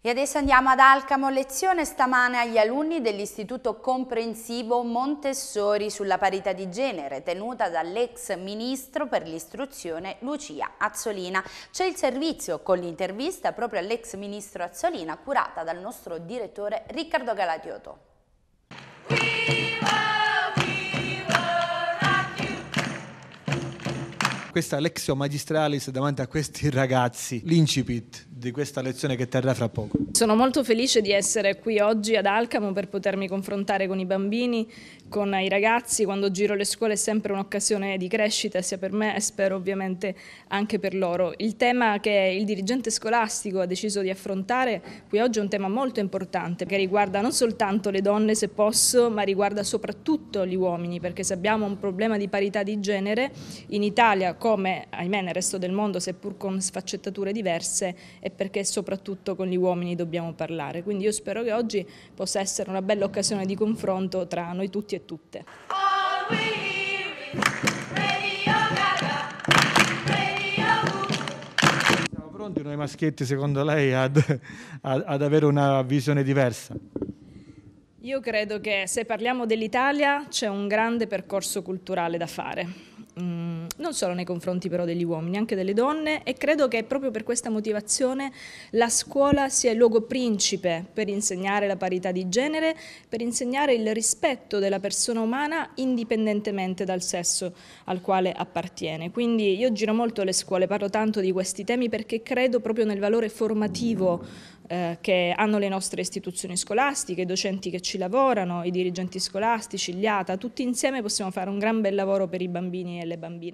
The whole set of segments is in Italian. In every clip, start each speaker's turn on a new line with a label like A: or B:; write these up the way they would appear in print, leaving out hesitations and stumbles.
A: E adesso andiamo ad Alcamo, lezione stamane agli alunni dell'Istituto Comprensivo Montessori sulla parità di genere, tenuta dall'ex ministro per l'istruzione Lucia Azzolina. C'è il servizio con l'intervista proprio all'ex ministro Azzolina, curata dal nostro direttore Riccardo Galatiotto.
B: Questa Lectio Magistralis davanti a questi ragazzi, l'incipit di questa lezione che terrà fra poco.
C: Sono molto felice di essere qui oggi ad Alcamo per potermi confrontare con i bambini, con i ragazzi. Quando giro le scuole è sempre un'occasione di crescita sia per me e spero ovviamente anche per loro. Il tema che il dirigente scolastico ha deciso di affrontare qui oggi è un tema molto importante che riguarda non soltanto le donne se posso, ma riguarda soprattutto gli uomini, perché se abbiamo un problema di parità di genere in Italia come ahimè nel resto del mondo, seppur con sfaccettature diverse, è perché soprattutto con gli uomini dobbiamo parlare. Quindi io spero che oggi possa essere una bella occasione di confronto tra noi tutti e tutte.
B: Siamo pronti noi maschietti secondo lei ad avere una visione diversa?
C: Io credo che se parliamo dell'Italia c'è un grande percorso culturale da fare. Non solo nei confronti però degli uomini, anche delle donne, e credo che proprio per questa motivazione la scuola sia il luogo principe per insegnare la parità di genere, per insegnare il rispetto della persona umana indipendentemente dal sesso al quale appartiene. Quindi io giro molto le scuole, parlo tanto di questi temi perché credo proprio nel valore formativo che hanno le nostre istituzioni scolastiche, i docenti che ci lavorano, i dirigenti scolastici, gli ATA, tutti insieme possiamo fare un gran bel lavoro per i bambini e le bambine.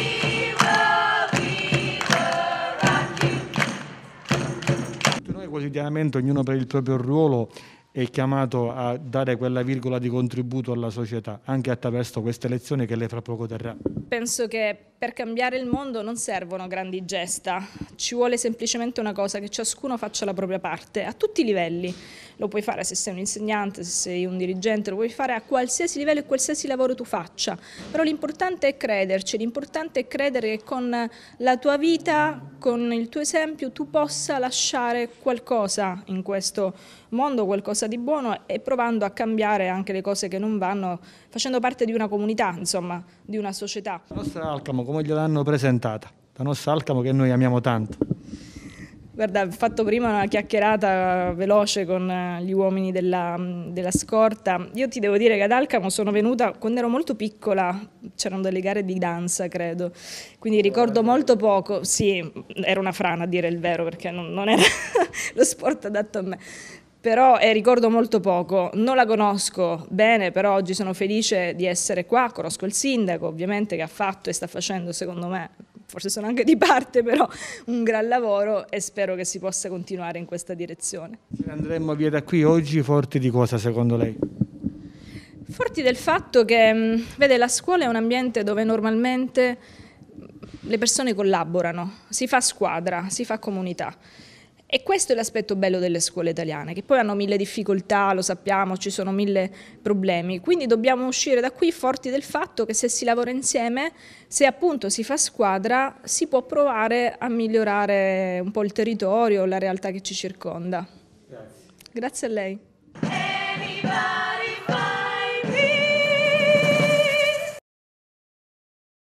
B: Tutti noi quotidianamente, ognuno per il proprio ruolo, è chiamato a dare quella virgola di contributo alla società, anche attraverso queste lezioni che lei fra poco terrà.
C: Penso che per cambiare il mondo non servono grandi gesta, ci vuole semplicemente una cosa, che ciascuno faccia la propria parte, a tutti i livelli. Lo puoi fare se sei un insegnante, se sei un dirigente, lo puoi fare a qualsiasi livello e qualsiasi lavoro tu faccia, però l'importante è crederci, l'importante è credere che con la tua vita, con il tuo esempio, tu possa lasciare qualcosa in questo mondo, qualcosa di buono e provando a cambiare anche le cose che non vanno, facendo parte di una comunità, insomma, di una società.
B: La nostra Alcamo, come gliel'hanno presentata? La nostra Alcamo che noi amiamo tanto.
C: Guarda, ho fatto prima una chiacchierata veloce con gli uomini della scorta. Io ti devo dire che ad Alcamo sono venuta quando ero molto piccola, c'erano delle gare di danza, credo, quindi ricordo molto poco. Sì, era una frana a dire il vero, perché non era lo sport adatto a me. Però ricordo molto poco, non la conosco bene, però oggi sono felice di essere qua, conosco il sindaco ovviamente che ha fatto e sta facendo, secondo me, forse sono anche di parte, però un gran lavoro e spero che si possa continuare in questa direzione.
B: Se andremmo via da qui oggi forti di cosa secondo lei?
C: Forti del fatto che, vede, la scuola è un ambiente dove normalmente le persone collaborano, si fa squadra, si fa comunità. E questo è l'aspetto bello delle scuole italiane, che poi hanno mille difficoltà, lo sappiamo, ci sono mille problemi, quindi dobbiamo uscire da qui forti del fatto che se si lavora insieme, se appunto si fa squadra, si può provare a migliorare un po' il territorio, la realtà che ci circonda.
B: Grazie.
C: Grazie a lei.